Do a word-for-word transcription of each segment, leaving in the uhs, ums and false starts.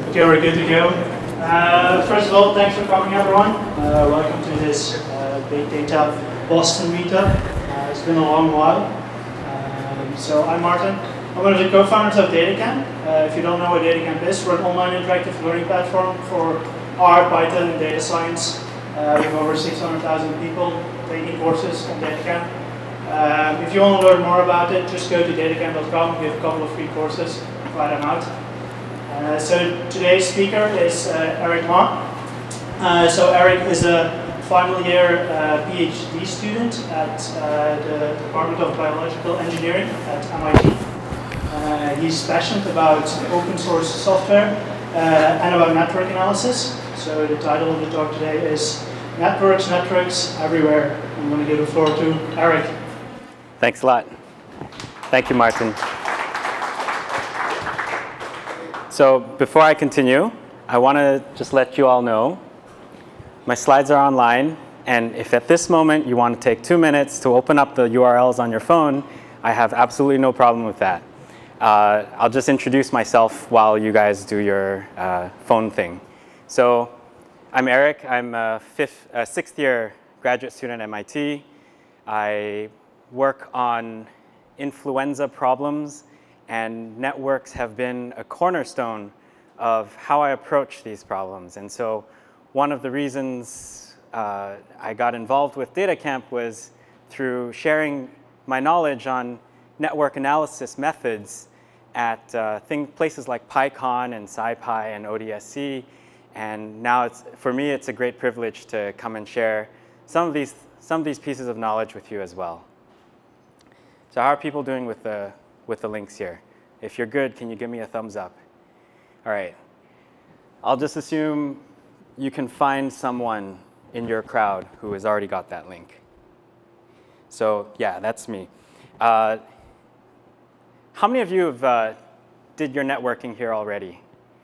Okay, we're good to go. Uh, first of all, thanks for coming, everyone. Uh, welcome to this uh, Big Data Boston meetup. Uh, it's been a long while. Um, so I'm Martin. I'm one of the co-founders of DataCamp. Uh, if you don't know what DataCamp is, we're an online interactive learning platform for R, Python, and data science. Uh, we have over six hundred thousand people taking courses on DataCamp. Um, if you want to learn more about it, just go to datacamp dot com. We have a couple of free courses. Try them out. Uh, so today's speaker is uh, Eric Ma. Uh, so Eric is a final year uh, PhD student at uh, the Department of Biological Engineering at M I T. Uh, he's passionate about open source software uh, and about network analysis. So the title of the talk today is Networks, Networks Everywhere. I'm going to give the floor to Eric. Thanks a lot. Thank you, Martin. So before I continue, I want to just let you all know my slides are online, and if at this moment you want to take two minutes to open up the U R Ls on your phone, I have absolutely no problem with that. Uh, I'll just introduce myself while you guys do your uh, phone thing. So I'm Eric. I'm a, fifth, a sixth year graduate student at M I T. I work on influenza problems, and networks have been a cornerstone of how I approach these problems. And so one of the reasons uh, I got involved with DataCamp was through sharing my knowledge on network analysis methods at uh, thing, places like PyCon and SciPy and O D S C. And now, it's, for me, it's a great privilege to come and share some of these, some of these pieces of knowledge with you as well. So how are people doing with the, with the links here? If you're good, can you give me a thumbs up? All right. I'll just assume you can find someone in your crowd who has already got that link. So yeah, that's me. Uh, how many of you have uh, did your networking here already?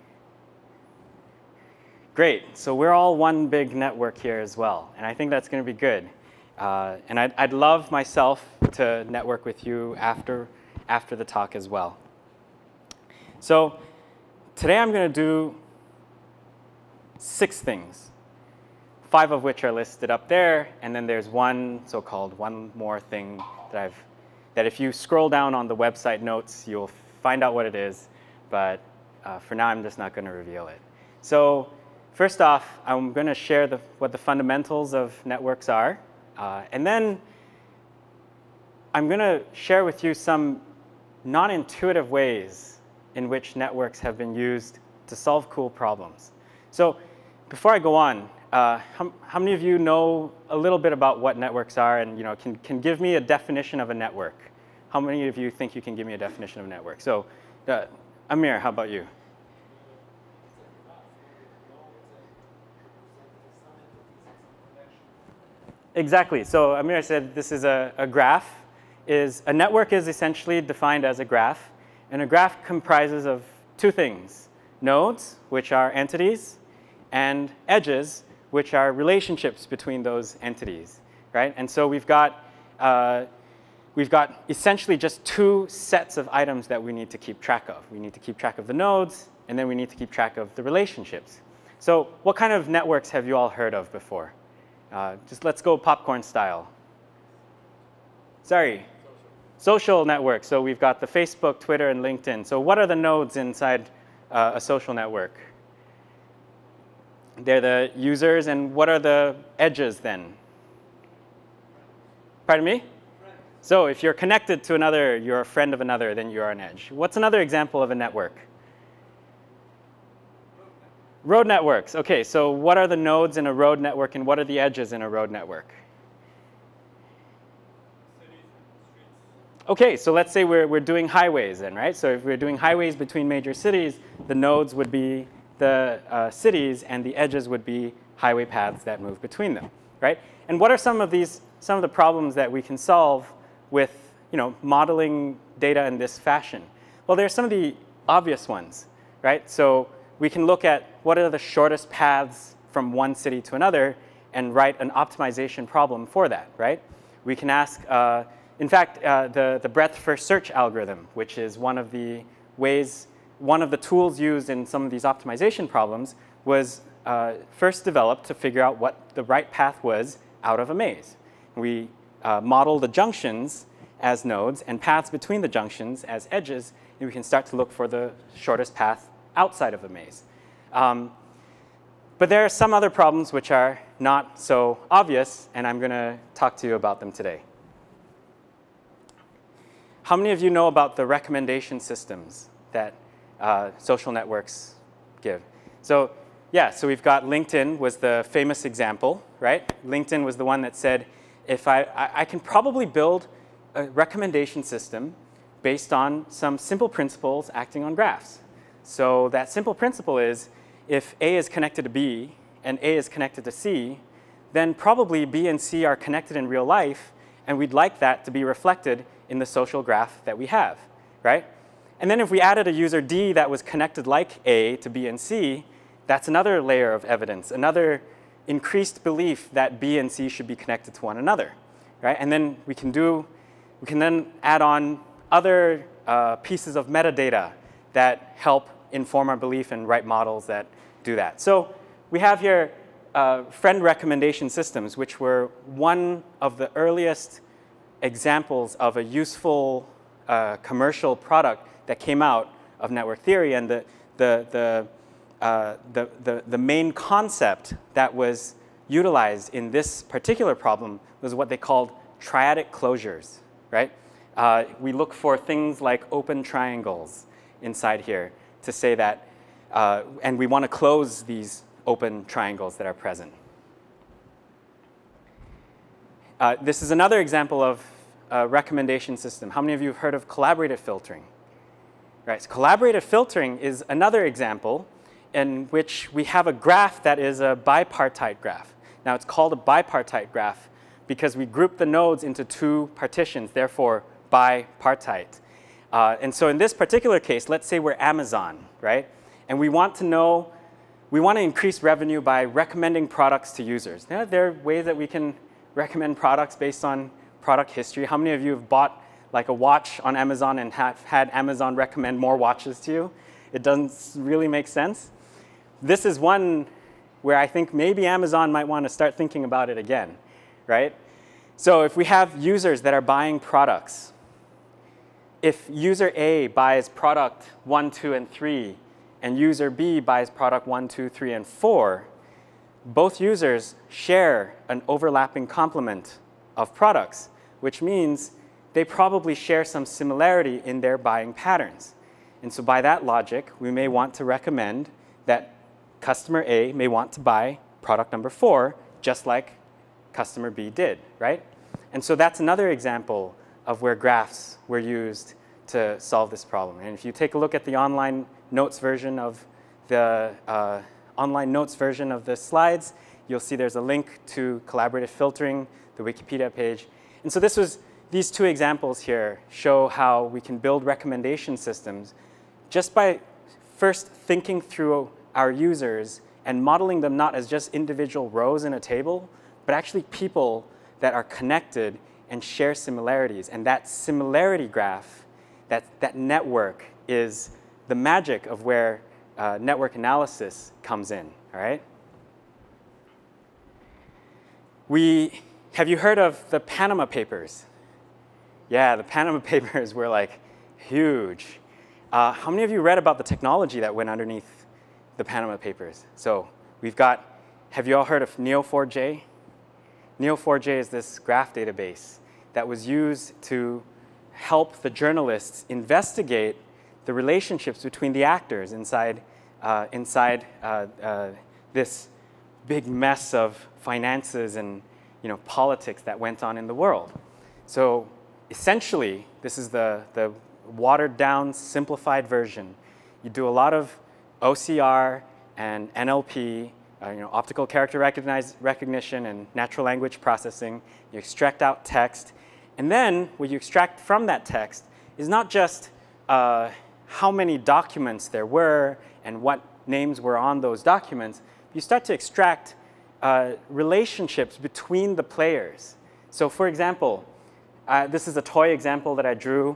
Great. So we're all one big network here as well. And I think that's going to be good. Uh, and I'd, I'd love myself to network with you after, after the talk as well. So today I'm going to do six things, five of which are listed up there. And then there's one so-called one more thing that, I've, that if you scroll down on the website notes, you'll find out what it is. But uh, for now, I'm just not going to reveal it. So first off, I'm going to share the, what the fundamentals of networks are. Uh, and then I'm going to share with you some non-intuitive ways in which networks have been used to solve cool problems. So before I go on, uh, how, how many of you know a little bit about what networks are and you know, can, can give me a definition of a network? How many of you think you can give me a definition of a network? So uh, Amir, how about you? Exactly. So Amir said this is a, a graph. Is, a network is essentially defined as a graph. And a graph comprises of two things, nodes, which are entities, and edges, which are relationships between those entities. Right? And so we've got, uh, we've got essentially just two sets of items that we need to keep track of. We need to keep track of the nodes, and then we need to keep track of the relationships. So what kind of networks have you all heard of before? Uh, just let's go popcorn style. Sorry. Social. Social networks. So we've got the Facebook, Twitter, and LinkedIn. So what are the nodes inside uh, a social network? They're the users. And what are the edges then? Pardon me? Friend. So if you're connected to another, you're a friend of another, then you're an edge. What's another example of a network? Road networks. OK, so what are the nodes in a road network, and what are the edges in a road network? OK, so let's say we're, we're doing highways then, right? So if we're doing highways between major cities, the nodes would be the uh, cities, and the edges would be highway paths that move between them, right? And what are some of these, some of the problems that we can solve with you know, modeling data in this fashion? Well, there are some of the obvious ones, right? So we can look at what are the shortest paths from one city to another and write an optimization problem for that, right? We can ask, uh, in fact, uh, the, the breadth first search algorithm, which is one of the ways one of the tools used in some of these optimization problems was uh, first developed to figure out what the right path was out of a maze. We uh, model the junctions as nodes and paths between the junctions as edges, and we can start to look for the shortest path outside of a maze. Um, but there are some other problems which are not so obvious, and I'm going to talk to you about them today. How many of you know about the recommendation systems that uh, social networks give? So yeah, so we've got LinkedIn was the famous example, right? LinkedIn was the one that said, if I, I, I can probably build a recommendation system based on some simple principles acting on graphs. So that simple principle is, if A is connected to B and A is connected to C, then probably B and C are connected in real life, and we'd like that to be reflected in the social graph that we have, right? And then if we added a user D that was connected like A to B and C, that's another layer of evidence, another increased belief that B and C should be connected to one another, right? And then we can do, we can then add on other uh, pieces of metadata that help inform our belief and write models that do that. So we have here uh, friend recommendation systems, which were one of the earliest examples of a useful uh, commercial product that came out of network theory. And the, the, the, uh, the, the, the main concept that was utilized in this particular problem was what they called triadic closures, right? Uh, we look for things like open triangles inside here to say that, uh, and we want to close these open triangles that are present. Uh, this is another example of a recommendation system. How many of you have heard of collaborative filtering? Right, so collaborative filtering is another example in which we have a graph that is a bipartite graph. Now, it's called a bipartite graph because we group the nodes into two partitions, therefore bipartite. Uh, and so in this particular case, let's say we're Amazon, right? And we want to know, we want to increase revenue by recommending products to users. Now, there are ways that we can recommend products based on product history. How many of you have bought like a watch on Amazon and have had Amazon recommend more watches to you? It doesn't really make sense. This is one where I think maybe Amazon might want to start thinking about it again, right? So if we have users that are buying products, if user A buys product one, two, and three, and user B buys product one, two, three, and four, both users share an overlapping complement of products, which means they probably share some similarity in their buying patterns. And so by that logic, we may want to recommend that customer A may want to buy product number four, just like customer B did, right? And so that's another example of where graphs were used to solve this problem. And if you take a look at the online notes version of the uh, online notes version of the slides, you'll see there's a link to collaborative filtering, the Wikipedia page. And so this was, these two examples here show how we can build recommendation systems just by first thinking through our users and modeling them not as just individual rows in a table, but actually people that are connected and share similarities. And that similarity graph, that, that network, is the magic of where uh, network analysis comes in, all right? We, have you heard of the Panama Papers? Yeah, the Panama Papers were like huge. Uh, how many of you read about the technology that went underneath the Panama Papers? So we've got, have you all heard of Neo four j? Neo four j is this graph database that was used to help the journalists investigate the relationships between the actors inside, uh, inside uh, uh, this big mess of finances and you know, politics that went on in the world. So essentially, this is the, the watered down, simplified version. You do a lot of O C R and N L P, uh, you know, optical character recognition and natural language processing. You extract out text. And then what you extract from that text is not just uh, how many documents there were and what names were on those documents. You start to extract uh, relationships between the players. So for example, uh, this is a toy example that I drew.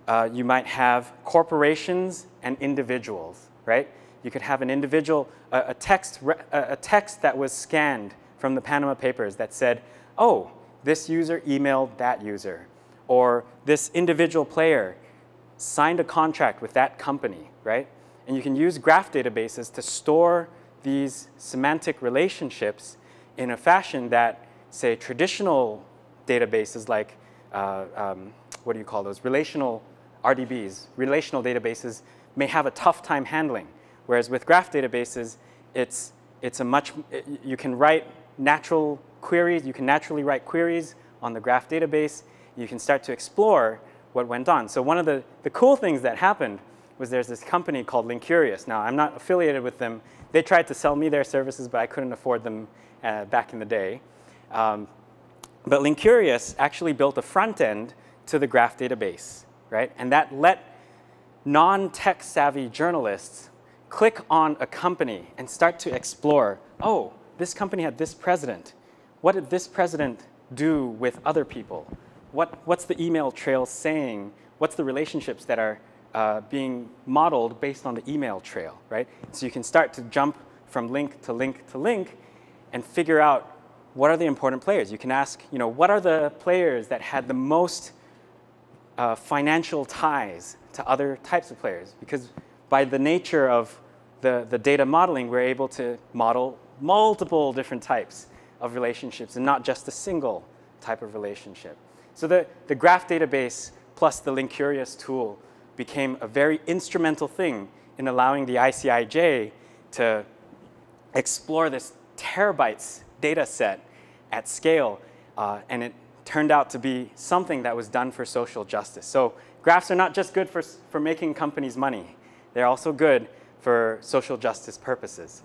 uh, you might have corporations and individuals, right? You could have an individual, a, a, text, a text that was scanned from the Panama Papers that said, oh, this user emailed that user, or this individual player signed a contract with that company, right? And you can use graph databases to store these semantic relationships in a fashion that, say, traditional databases like, uh, um, what do you call those, relational R D Bs, relational databases, may have a tough time handling. Whereas with graph databases, it's, it's a much, it, you can write natural queries, you can naturally write queries on the graph database. You can start to explore what went on. So one of the, the cool things that happened was there's this company called Linkurious. Now, I'm not affiliated with them. They tried to sell me their services, but I couldn't afford them uh, back in the day. Um, but Linkurious actually built a front end to the graph database, right? And that let non-tech savvy journalists click on a company and start to explore, oh, this company had this president. What did this president do with other people? What, what's the email trail saying? What's the relationships that are uh, being modeled based on the email trail, right? So you can start to jump from link to link to link and figure out what are the important players. You can ask, you know, what are the players that had the most uh, financial ties to other types of players? Because by the nature of the, the data modeling, we're able to model multiple different types of relationships and not just a single type of relationship. So the, the graph database plus the Linkurious tool became a very instrumental thing in allowing the I C I J to explore this terabytes data set at scale. Uh, and it turned out to be something that was done for social justice. So graphs are not just good for, for making companies money. They're also good for social justice purposes.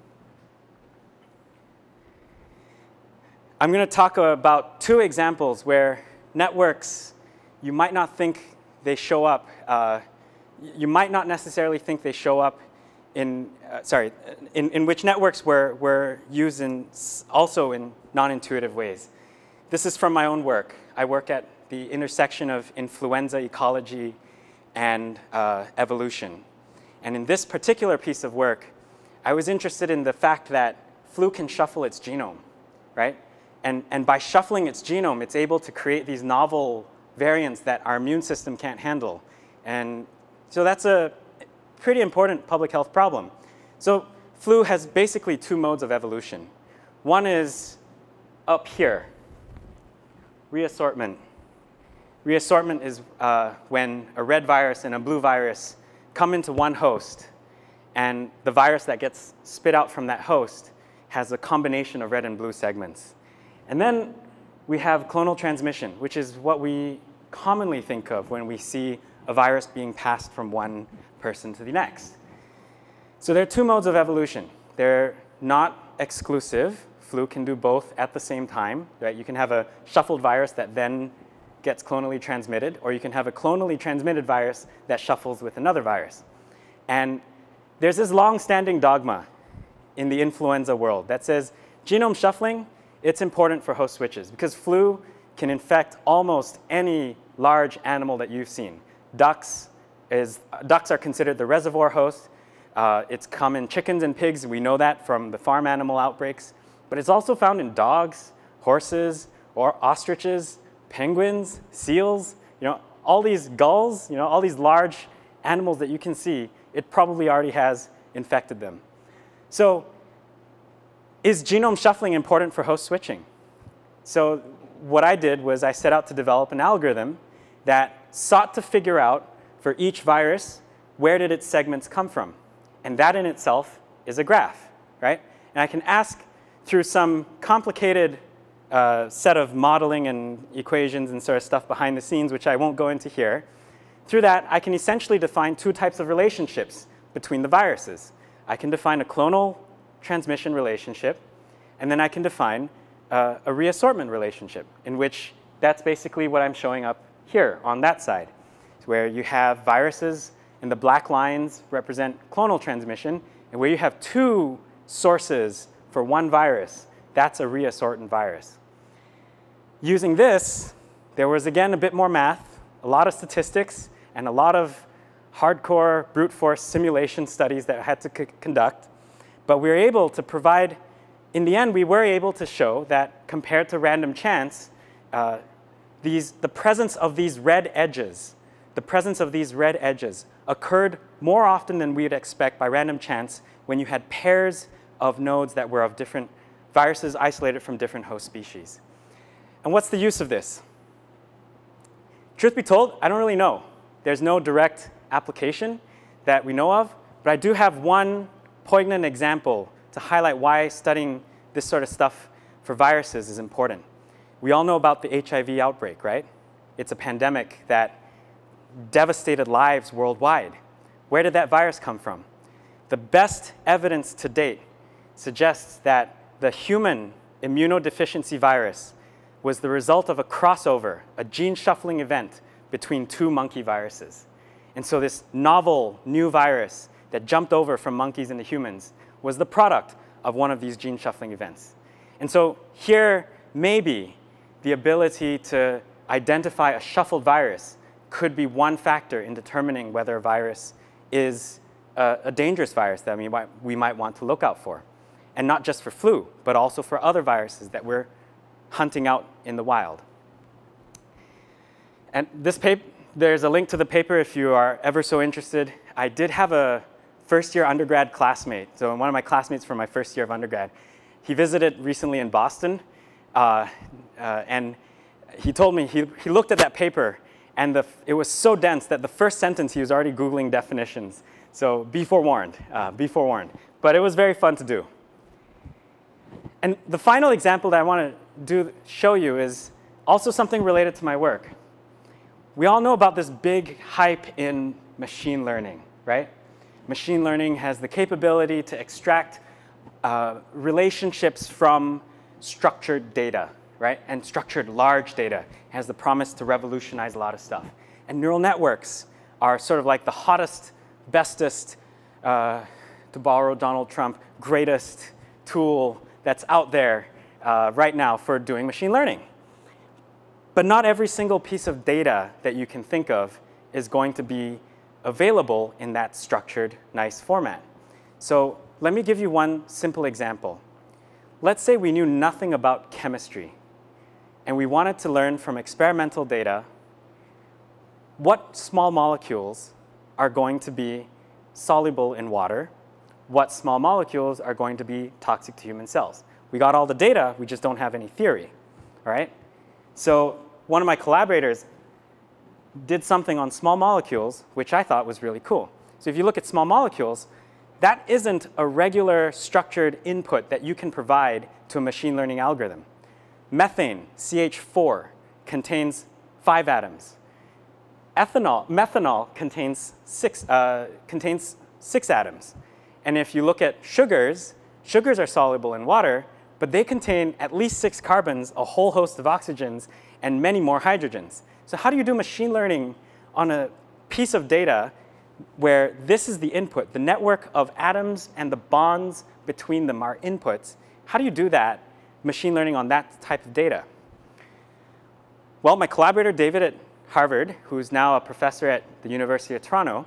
I'm going to talk about two examples where networks, you might not think they show up. Uh, you might not necessarily think they show up in, uh, sorry, in, in which networks were, were used in also in non-intuitive ways. This is from my own work. I work at the intersection of influenza, ecology, and uh, evolution. And in this particular piece of work, I was interested in the fact that flu can shuffle its genome, right? And, and by shuffling its genome, it's able to create these novel variants that our immune system can't handle. And so that's a pretty important public health problem. So flu has basically two modes of evolution. One is up here, reassortment. Reassortment is uh, when a red virus and a blue virus come into one host, and the virus that gets spit out from that host has a combination of red and blue segments. And then we have clonal transmission, which is what we commonly think of when we see a virus being passed from one person to the next. So there are two modes of evolution. They're not exclusive. Flu can do both at the same time, right? You can have a shuffled virus that then gets clonally transmitted, or you can have a clonally transmitted virus that shuffles with another virus. And there's this long-standing dogma in the influenza world that says genome shuffling, it's important for host switches because flu can infect almost any large animal that you've seen. Ducks, is, ducks are considered the reservoir host. Uh, it's come in chickens and pigs. We know that from the farm animal outbreaks. But it's also found in dogs, horses, or ostriches, penguins, seals, you know, all these gulls, you know, all these large animals that you can see, it probably already has infected them. So is genome shuffling important for host switching? So what I did was I set out to develop an algorithm that sought to figure out for each virus, where did its segments come from? And that in itself is a graph, right? And I can ask through some complicated uh, set of modeling and equations and sort of stuff behind the scenes, which I won't go into here. Through that, I can essentially define two types of relationships between the viruses. I can define a clonal transmission relationship, and then I can define uh, a reassortment relationship, in which that's basically what I'm showing up here on that side, where you have viruses, and the black lines represent clonal transmission, and where you have two sources for one virus, that's a reassortant virus. Using this, there was again a bit more math, a lot of statistics, and a lot of hardcore brute force simulation studies that I had to c conduct. But we were able to provide, in the end, we were able to show that compared to random chance, uh, these, the presence of these red edges, the presence of these red edges occurred more often than we'd expect by random chance when you had pairs of nodes that were of different viruses isolated from different host species. And what's the use of this? Truth be told, I don't really know. There's no direct application that we know of, but I do have one poignant example to highlight why studying this sort of stuff for viruses is important. We all know about the H I V outbreak, right? It's a pandemic that devastated lives worldwide. Where did that virus come from? The best evidence to date suggests that the human immunodeficiency virus was the result of a crossover, a gene shuffling event between two monkey viruses. And so this novel new virus that jumped over from monkeys into humans was the product of one of these gene shuffling events. And so here, maybe the ability to identify a shuffled virus could be one factor in determining whether a virus is a, a dangerous virus that we might, we might want to look out for. And not just for flu, but also for other viruses that we're hunting out in the wild. And this paper, there's a link to the paper if you are ever so interested. I did have a first year undergrad classmate, so one of my classmates from my first year of undergrad. He visited recently in Boston, uh, uh, and he told me he, he looked at that paper, and the, it was so dense that the first sentence he was already Googling definitions. So be forewarned, uh, be forewarned. But it was very fun to do. And the final example that I want to do, show you is also something related to my work. We all know about this big hype in machine learning, right? Machine learning has the capability to extract uh, relationships from structured data, right? And structured large data. It has the promise to revolutionize a lot of stuff. And neural networks are sort of like the hottest, bestest, uh, to borrow Donald Trump, greatest tool that's out there uh, right now for doing machine learning. But not every single piece of data that you can think of is going to be available in that structured, nice format. So let me give you one simple example. Let's say we knew nothing about chemistry, and we wanted to learn from experimental data what small molecules are going to be soluble in water, what small molecules are going to be toxic to human cells. We got all the data, we just don't have any theory, all right? So one of my collaborators did something on small molecules, which I thought was really cool. So if you look at small molecules, that isn't a regular structured input that you can provide to a machine learning algorithm. Methane, C H four, contains five atoms. Ethanol, methanol contains six, uh, contains six atoms. And if you look at sugars, sugars are soluble in water, but they contain at least six carbons, a whole host of oxygens, and many more hydrogens. So how do you do machine learning on a piece of data where this is the input, the network of atoms and the bonds between them are inputs? How do you do that, machine learning on that type of data? Well, my collaborator, David at Harvard, who's now a professor at the University of Toronto,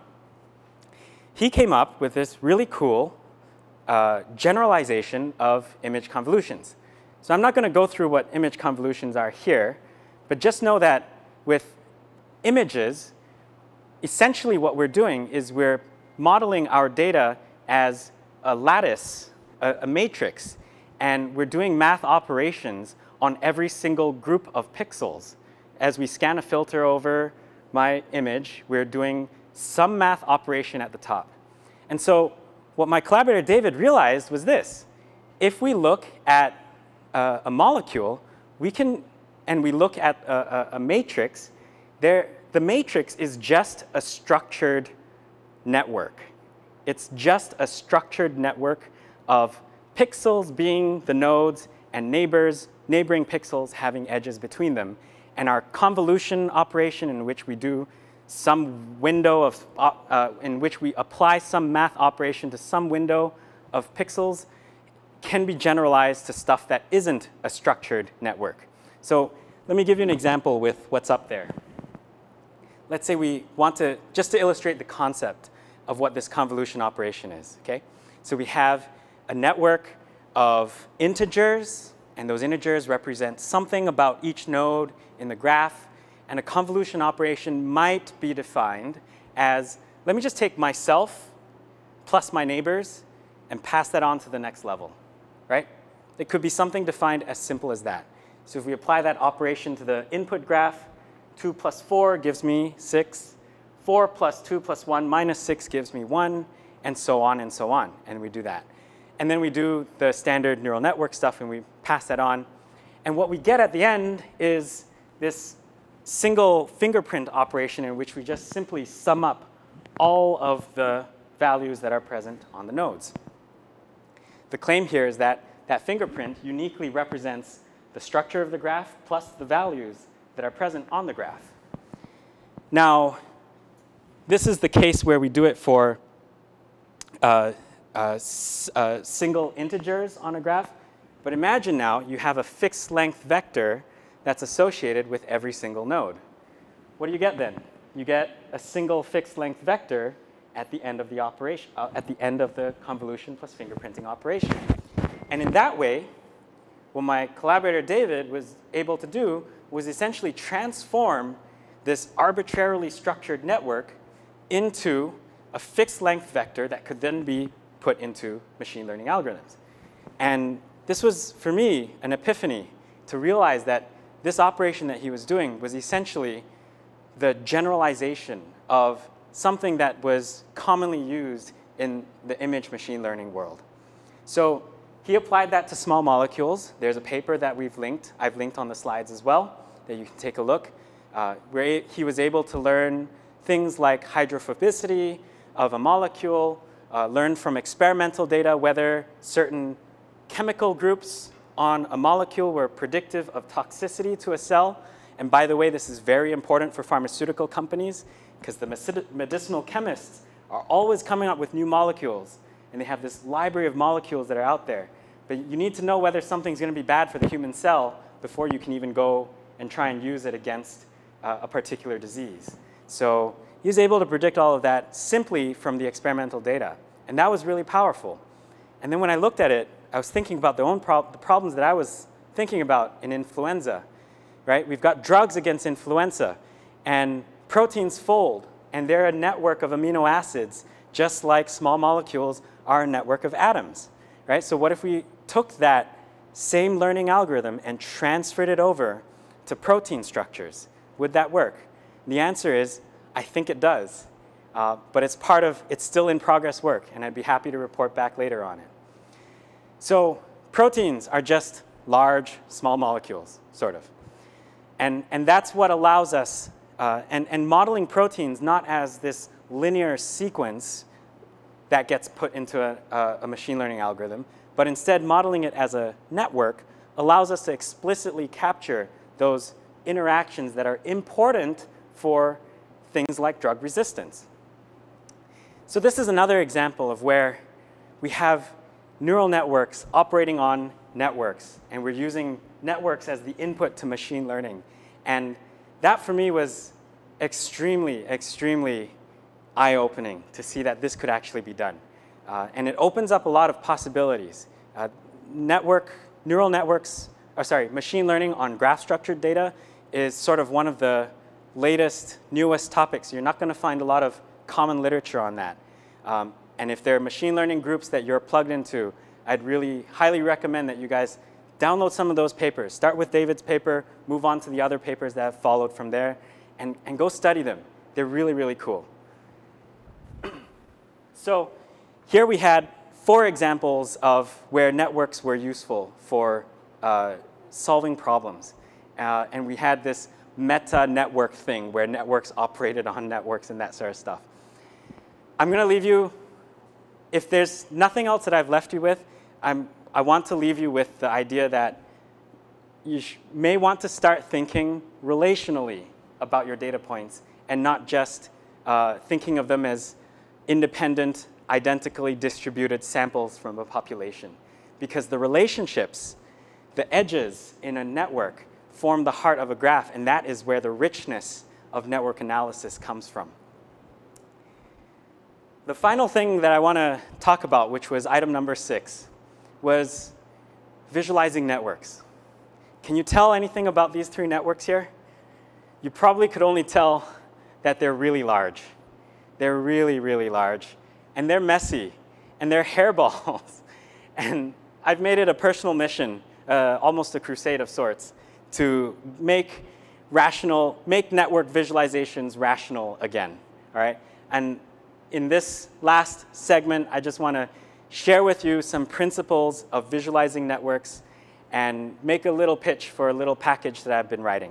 he came up with this really cool uh, generalization of image convolutions. So I'm not going to go through what image convolutions are here, but just know that with images, essentially what we're doing is we're modeling our data as a lattice, a, a matrix, and we're doing math operations on every single group of pixels. As we scan a filter over my image, we're doing some math operation at the top. And so what my collaborator David realized was this. If we look at uh, a molecule, we can, and we look at a, a, a matrix, there, the matrix is just a structured network. It's just a structured network of pixels being the nodes and neighbors, neighboring pixels having edges between them. And our convolution operation in which we do some window of, uh, uh, in which we apply some math operation to some window of pixels can be generalized to stuff that isn't a structured network. So let me give you an example with what's up there. let's say we want to, just to illustrate the concept of what this convolution operation is, okay? So we have a network of integers, and those integers represent something about each node in the graph, and a convolution operation might be defined as, let me just take myself plus my neighbors and pass that on to the next level, right? It could be something defined as simple as that. So if we apply that operation to the input graph, two plus four gives me six, four plus two plus one minus six gives me one, and so on and so on, and we do that. And then we do the standard neural network stuff, and we pass that on. And what we get at the end is this single fingerprint operation in which we just simply sum up all of the values that are present on the nodes. The claim here is that that fingerprint uniquely represents the structure of the graph plus the values that are present on the graph. Now, this is the case where we do it for uh, uh, uh, single integers on a graph. But imagine now you have a fixed length vector that's associated with every single node. What do you get then? You get a single fixed length vector at the end of the operation, uh, at the end of the convolution plus fingerprinting operation. And in that way, what my collaborator David was able to do was essentially transform this arbitrarily structured network into a fixed length vector that could then be put into machine learning algorithms. And this was, for me, an epiphany to realize that this operation that he was doing was essentially the generalization of something that was commonly used in the image machine learning world. So he applied that to small molecules. There's a paper that we've linked. I've linked on the slides as well that you can take a look, uh, where he was able to learn things like hydrophobicity of a molecule, uh, learn from experimental data whether certain chemical groups on a molecule were predictive of toxicity to a cell. And by the way, this is very important for pharmaceutical companies because the medicinal chemists are always coming up with new molecules. And they have this library of molecules that are out there. But you need to know whether something's going to be bad for the human cell before you can even go and try and use it against uh, a particular disease. So he was able to predict all of that simply from the experimental data. And that was really powerful. And then when I looked at it, I was thinking about the, own prob the problems that I was thinking about in influenza. Right? We've got drugs against influenza, and proteins fold, and they're a network of amino acids, just like small molecules are a network of atoms. Right? So what if we took that same learning algorithm and transferred it over to protein structures? Would that work? The answer is, I think it does. Uh, but it's part of, it's still in progress work, and I'd be happy to report back later on it. So proteins are just large, small molecules, sort of. And, and that's what allows us, uh, and, and modeling proteins not as this linear sequence that gets put into a, a, a machine learning algorithm, but instead modeling it as a network allows us to explicitly capture those interactions that are important for things like drug resistance. So this is another example of where we have neural networks operating on networks, and we're using networks as the input to machine learning. And that, for me, was extremely, extremely eye-opening to see that this could actually be done. Uh, and it opens up a lot of possibilities. Uh, network, neural networks, or sorry, machine learning on graph-structured data is sort of one of the latest, newest topics. You're not going to find a lot of common literature on that. Um, and if there are machine learning groups that you're plugged into, I'd really highly recommend that you guys download some of those papers. Start with David's paper, move on to the other papers that have followed from there, and, and go study them. They're really, really cool. So here we had four examples of where networks were useful for uh, solving problems. Uh, and we had this meta-network thing where networks operated on networks and that sort of stuff. I'm going to leave you, if there's nothing else that I've left you with, I'm, I want to leave you with the idea that you sh may want to start thinking relationally about your data points and not just uh, thinking of them as independent, identically distributed samples from a population. Because the relationships, the edges in a network, form the heart of a graph, and that is where the richness of network analysis comes from. The final thing that I want to talk about, which was item number six, was visualizing networks. Can you tell anything about these three networks here? You probably could only tell that they're really large. They're really, really large. And they're messy. And they're hairballs. And I've made it a personal mission, uh, almost a crusade of sorts, to make rational, make network visualizations rational again. All right? And in this last segment, I just want to share with you some principles of visualizing networks and make a little pitch for a little package that I've been writing.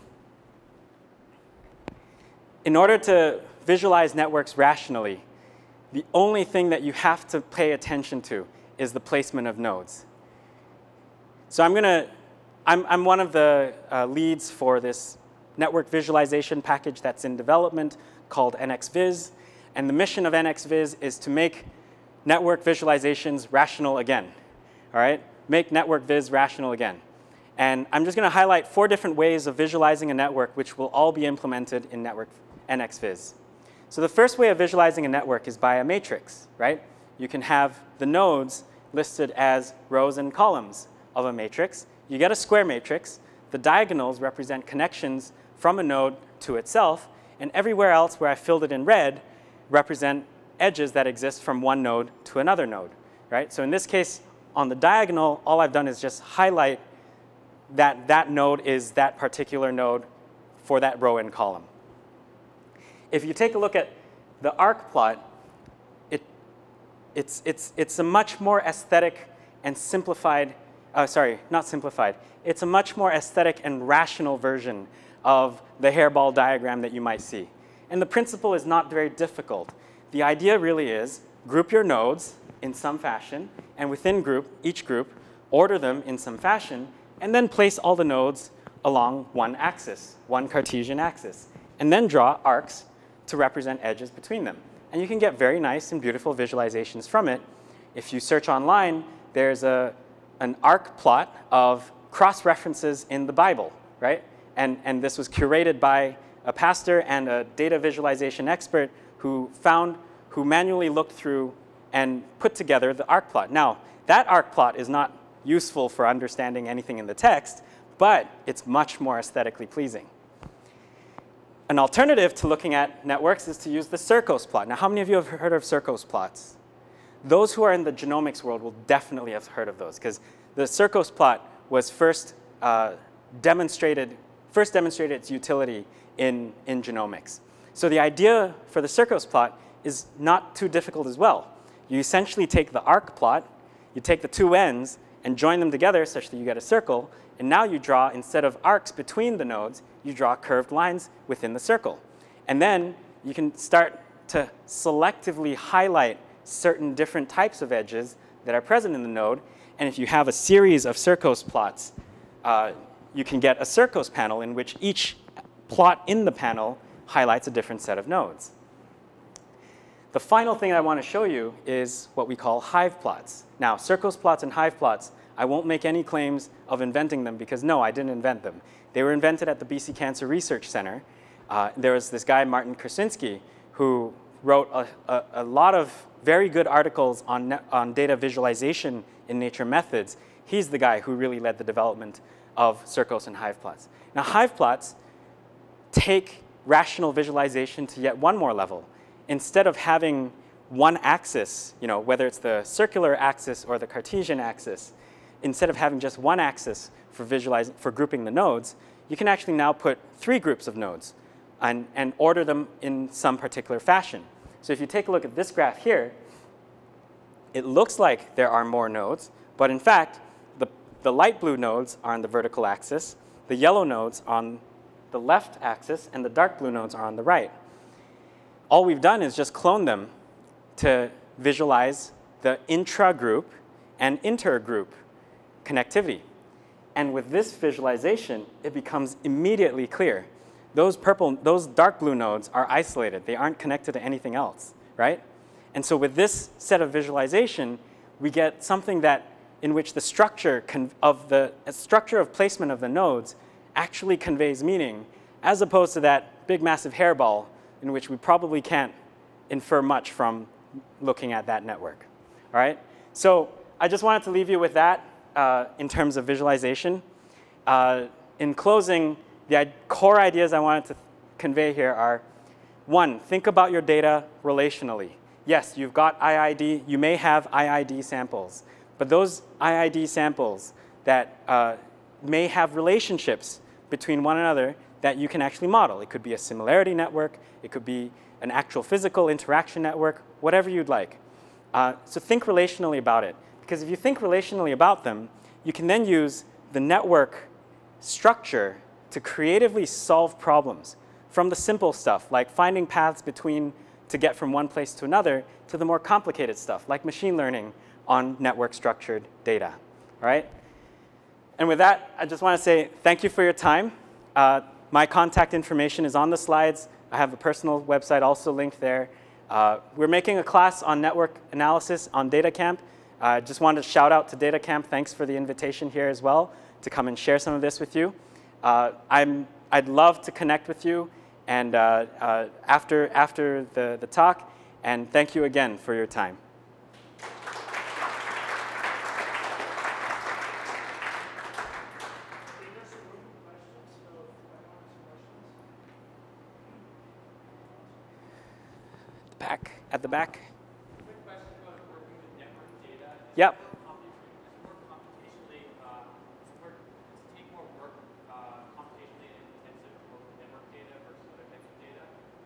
In order to visualize networks rationally, the only thing that you have to pay attention to is the placement of nodes. So I'm going to, I'm, I'm one of the uh, leads for this network visualization package that's in development called N X Viz. And the mission of N X Viz is to make network visualizations rational again. All right? Make network viz rational again. And I'm just going to highlight four different ways of visualizing a network, which will all be implemented in network N X Viz. So the first way of visualizing a network is by a matrix, right? You can have the nodes listed as rows and columns of a matrix. You get a square matrix. The diagonals represent connections from a node to itself. And everywhere else where I filled it in red represent edges that exist from one node to another node, right? So in this case, on the diagonal, all I've done is just highlight that that node is that particular node for that row and column. If you take a look at the arc plot, it, it's, it's, it's a much more aesthetic and simplified, uh, sorry, not simplified. It's a much more aesthetic and rational version of the hairball diagram that you might see. And the principle is not very difficult. The idea really is group your nodes in some fashion, and within group, each group, order them in some fashion, and then place all the nodes along one axis, one Cartesian axis, and then draw arcs to represent edges between them. And you can get very nice and beautiful visualizations from it. If you search online, there's a, an arc plot of cross-references in the Bible, right? And, and this was curated by a pastor and a data visualization expert who found, who manually looked through and put together the arc plot. Now, that arc plot is not useful for understanding anything in the text, but it's much more aesthetically pleasing. An alternative to looking at networks is to use the Circos plot. Now, how many of you have heard of Circos plots? Those who are in the genomics world will definitely have heard of those, because the Circos plot was first uh, demonstrated, first demonstrated its utility in, in genomics. So the idea for the Circos plot is not too difficult as well. You essentially take the arc plot, you take the two ends, and join them together such that you get a circle. And now you draw, instead of arcs between the nodes, you draw curved lines within the circle. And then you can start to selectively highlight certain different types of edges that are present in the node. And if you have a series of Circos plots, uh, you can get a Circos panel in which each plot in the panel highlights a different set of nodes. The final thing I want to show you is what we call hive plots. Now, Circos plots and hive plots, I won't make any claims of inventing them because, no, I didn't invent them. They were invented at the B C Cancer Research Center. Uh, there was this guy, Martin Krasinski, who wrote a, a, a lot of very good articles on, on data visualization in Nature Methods. He's the guy who really led the development of Circos and hive plots. Now, hive plots take rational visualization to yet one more level. Instead of having one axis, you know, whether it's the circular axis or the Cartesian axis, instead of having just one axis for visualizing, for grouping the nodes, you can actually now put three groups of nodes and, and order them in some particular fashion. So if you take a look at this graph here, it looks like there are more nodes, but in fact, the, the light blue nodes are on the vertical axis, the yellow nodes on the left axis, and the dark blue nodes are on the right. All we've done is just clone them to visualize the intra-group and inter-group connectivity. And with this visualization, it becomes immediately clear. Those purple, those dark blue nodes are isolated. They aren't connected to anything else, right? And so with this set of visualization, we get something that in which the structure of the structure of placement of the nodes actually conveys meaning, as opposed to that big, massive hairball in which we probably can't infer much from looking at that network. All right? So I just wanted to leave you with that uh, in terms of visualization. Uh, in closing, the core ideas I wanted to convey here are, one, think about your data relationally. Yes, you've got I I D. You may have I I D samples. But those I I D samples that uh, may have relationships between one another that you can actually model. It could be a similarity network. It could be an actual physical interaction network, whatever you'd like. Uh, so think relationally about it. Because if you think relationally about them, you can then use the network structure to creatively solve problems, from the simple stuff, like finding paths between to get from one place to another, to the more complicated stuff, like machine learning on network structured data. All right? And with that, I just want to say thank you for your time. Uh, my contact information is on the slides. I have a personal website also linked there. Uh, we're making a class on network analysis on DataCamp. I uh, just wanted to shout out to DataCamp. Thanks for the invitation here as well to come and share some of this with you. Uh, I'm, I'd love to connect with you and uh, uh, after, after the, the talk. And thank you again for your time. Back, at the back. Quick question about working with network data. Yep. Does it work computationally, uh, does it work, does it take more work uh, computationally intensive to work with network data versus other types of data?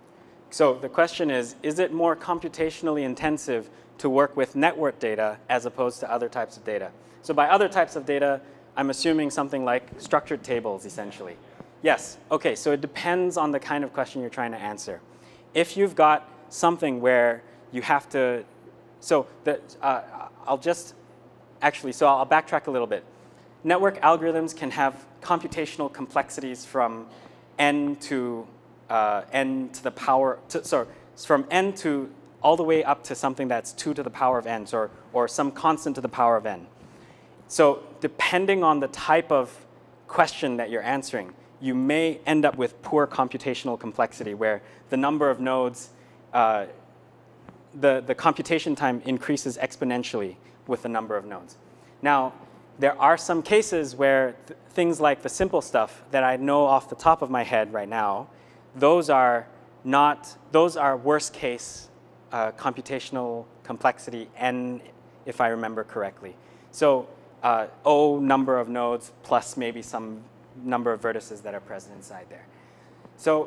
So the question is, is it more computationally intensive to work with network data as opposed to other types of data? So by other types of data, I'm assuming something like structured tables, essentially. Yes. OK, so it depends on the kind of question you're trying to answer. If you've got something where you have to, so the, uh, I'll just, actually, so I'll backtrack a little bit. Network algorithms can have computational complexities from n to uh, n to the power, to, sorry, from n to all the way up to something that's two to the power of n, or, or some constant to the power of n. So depending on the type of question that you're answering, you may end up with poor computational complexity where the number of nodes Uh, the, the computation time increases exponentially with the number of nodes. Now, there are some cases where th things like the simple stuff that I know off the top of my head right now, those are not, those are worst case uh, computational complexity n, if I remember correctly. So uh, O number of nodes plus maybe some number of vertices that are present inside there. So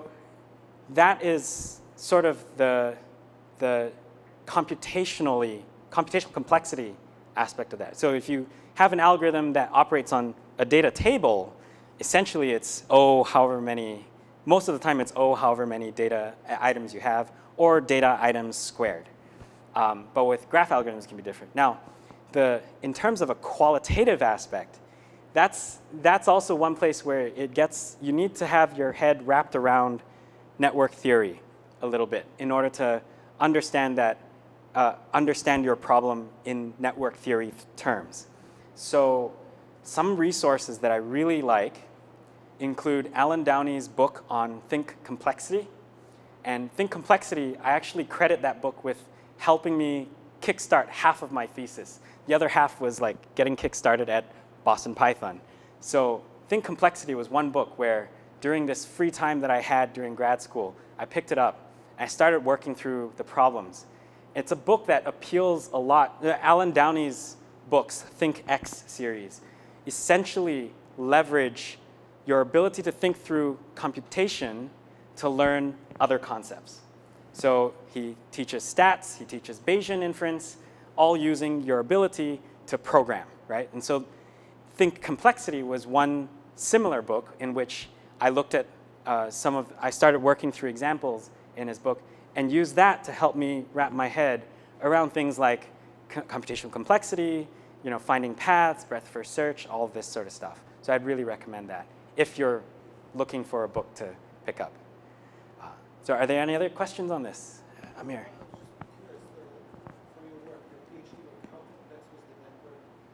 that is sort of the, the computationally, computational complexity aspect of that. So if you have an algorithm that operates on a data table, essentially it's O however many, most of the time it's O however many data items you have, or data items squared. Um, but with graph algorithms it can be different. Now, the, in terms of a qualitative aspect, that's, that's also one place where it gets, you need to have your head wrapped around network theory a little bit in order to understand that, uh, understand your problem in network theory terms. So some resources that I really like include Alan Downey's book on Think Complexity. And Think Complexity, I actually credit that book with helping me kickstart half of my thesis. The other half was like getting kickstarted at Boston Python. So Think Complexity was one book where during this free time that I had during grad school, I picked it up. I started working through the problems. It's a book that appeals a lot. Alan Downey's books, Think X series, essentially leverage your ability to think through computation to learn other concepts. So he teaches stats, he teaches Bayesian inference, all using your ability to program, right? And so Think Complexity was one similar book in which I looked at uh, some of, I started working through examples in his book and used that to help me wrap my head around things like co computational complexity, you know, finding paths, breadth first search, all of this sort of stuff. So I'd really recommend that if you're looking for a book to pick up. Uh, so are there any other questions on this? Uh, Amir.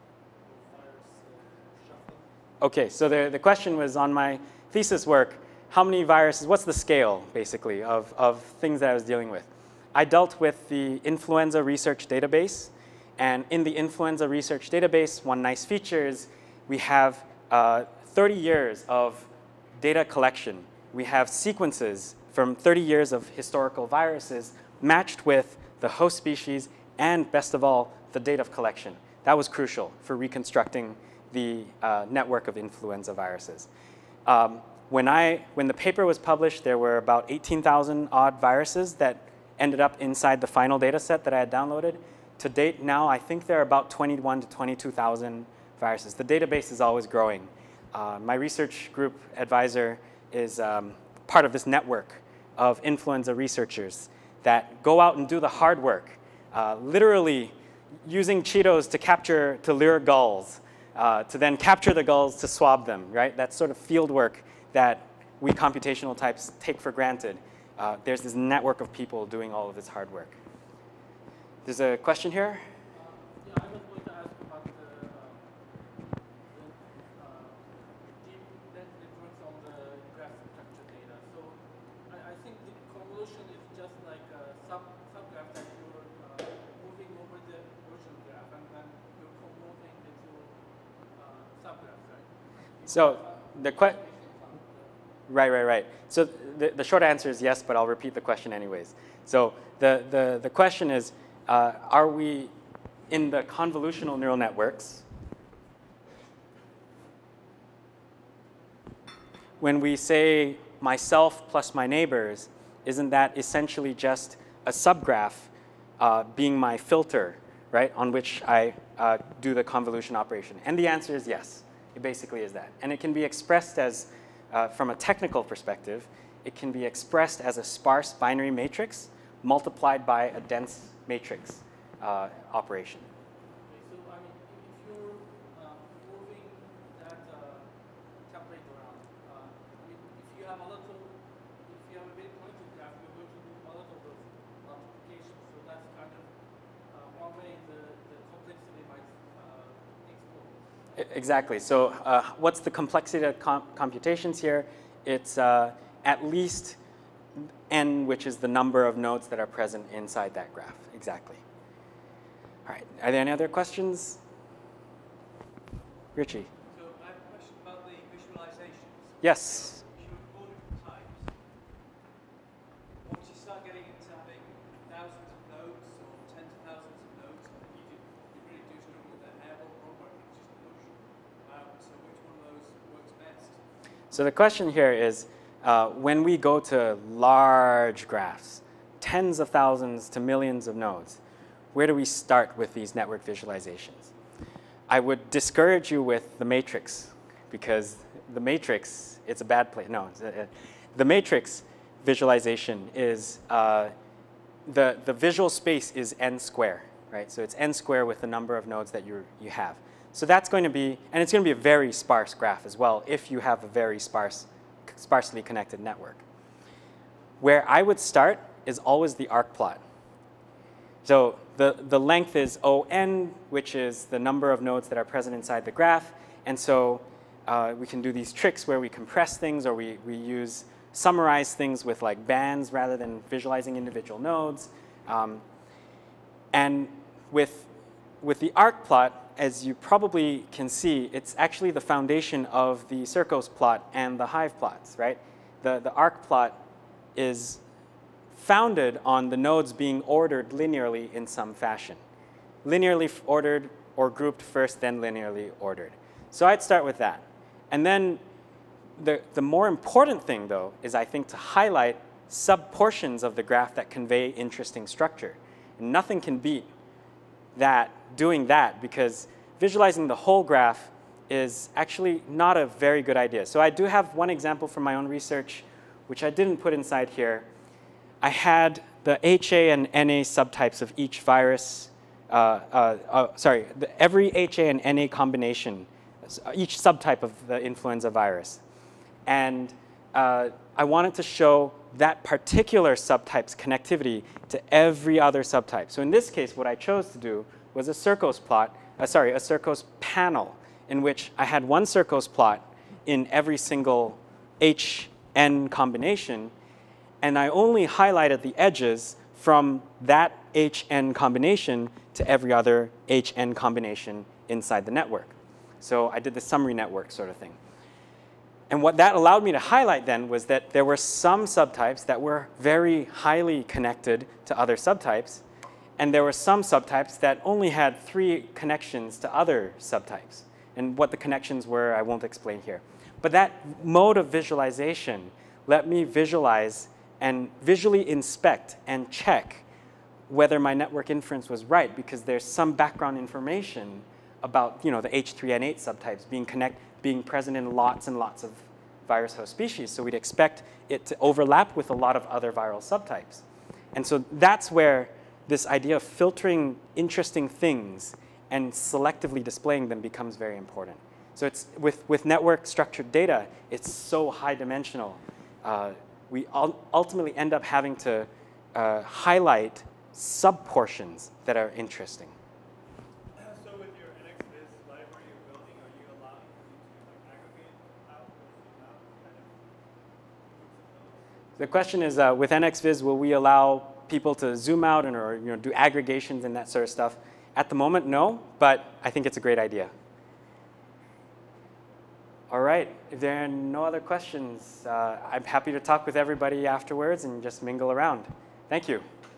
Okay, so the, the question was on my thesis work, how many viruses, what's the scale, basically, of, of things that I was dealing with? I dealt with the Influenza research database. And in the Influenza research database, one nice feature is we have uh, thirty years of data collection. We have sequences from thirty years of historical viruses matched with the host species and, best of all, the date of collection. That was crucial for reconstructing the uh, network of influenza viruses. Um, when, I, when the paper was published, there were about eighteen thousand odd viruses that ended up inside the final data set that I had downloaded. To date now, I think there are about twenty-one to twenty-two thousand viruses. The database is always growing. Uh, my research group advisor is um, part of this network of influenza researchers that go out and do the hard work, uh, literally using Cheetos to capture, to lure gulls, uh, to then capture the gulls to swab them, right? That sort of field work that we computational types take for granted. Uh, there's this network of people doing all of this hard work. There's a question here? Uh, yeah, I was going to ask about the, uh, the uh, deep net networks on the graph structure data. So I, I think the convolution is just like a sub subgraph that you're uh, moving over the original graph, and then you're convoluting the two uh, subgraphs, right? So the question. Right, right, right. So the, the short answer is yes, but I'll repeat the question anyways. So the, the, the question is, uh, are we in the convolutional neural networks, when we say myself plus my neighbors, isn't that essentially just a subgraph uh, being my filter, right, on which I uh, do the convolution operation? And the answer is yes. It basically is that. And it can be expressed as, uh, from a technical perspective, it can be expressed as a sparse binary matrix multiplied by a dense matrix uh, operation. Okay, so I mean, if you're uh, moving that uh, template around, uh, I mean, if you have a lot of, if you have a very pointed graph, you're going to do a lot of those multiplications. So that's kind of uh, one way the, the complexity might uh, explode. Exactly. So uh, what's the complexity of com computations here? It's uh, at least n, which is the number of nodes that are present inside that graph. Exactly. All right. Are there any other questions? Richie. So I have a question about the visualizations. Yes. If you have all different types, once you start getting into having thousands of nodes or tens of thousands of nodes, you, do, you really do struggle with that hairball problem. It's just a notion. Um, so which one of those works best? So the question here is, uh, when we go to large graphs, tens of thousands to millions of nodes, where do we start with these network visualizations? I would discourage you with the matrix, because the matrix, it's a bad place. No, a, the matrix visualization is, uh, the, the visual space is n square, right? So it's n square with the number of nodes that you you have. So that's going to be, and it's going to be a very sparse graph as well if you have a very sparse, sparsely connected network. Where I would start is always the arc plot. So the, the length is O N, which is the number of nodes that are present inside the graph. And so uh, we can do these tricks where we compress things, or we, we use summarize things with like bands rather than visualizing individual nodes. Um, and with, with the arc plot, as you probably can see, it's actually the foundation of the Circos plot and the Hive plots, right? The, the arc plot is founded on the nodes being ordered linearly in some fashion. Linearly ordered or grouped first, then linearly ordered. So I'd start with that. And then the, the more important thing, though, is I think to highlight sub-portions of the graph that convey interesting structure. And nothing can beat that, doing that, because visualizing the whole graph is actually not a very good idea. So I do have one example from my own research, which I didn't put inside here. I had the H A and N A subtypes of each virus, uh, uh, uh, sorry, the, every H A and N A combination, each subtype of the influenza virus. And uh, I wanted to show that particular subtype's connectivity to every other subtype. So in this case, what I chose to do was a Circos plot, uh, sorry, a Circos panel, in which I had one Circos plot in every single H N combination, and I only highlighted the edges from that H N combination to every other H N combination inside the network. So I did the summary network sort of thing. And what that allowed me to highlight then was that there were some subtypes that were very highly connected to other subtypes, and there were some subtypes that only had three connections to other subtypes. And what the connections were, I won't explain here. But that mode of visualization let me visualize and visually inspect and check whether my network inference was right, because there's some background information about, you know, the H three N eight subtypes being, connect, being present in lots and lots of virus host species. So we'd expect it to overlap with a lot of other viral subtypes. And so that's where this idea of filtering interesting things and selectively displaying them becomes very important. So it's, with, with network structured data, it's so high dimensional. Uh, we ultimately end up having to uh, highlight sub-portions that are interesting. So with your N X Viz library you're building, are you allowing you to like aggregate out those kind of? The question is, uh, with N X Viz, will we allow people to zoom out and or you know, do aggregations and that sort of stuff? At the moment, no, but I think it's a great idea. All right, if there are no other questions, uh, I'm happy to talk with everybody afterwards and just mingle around. Thank you.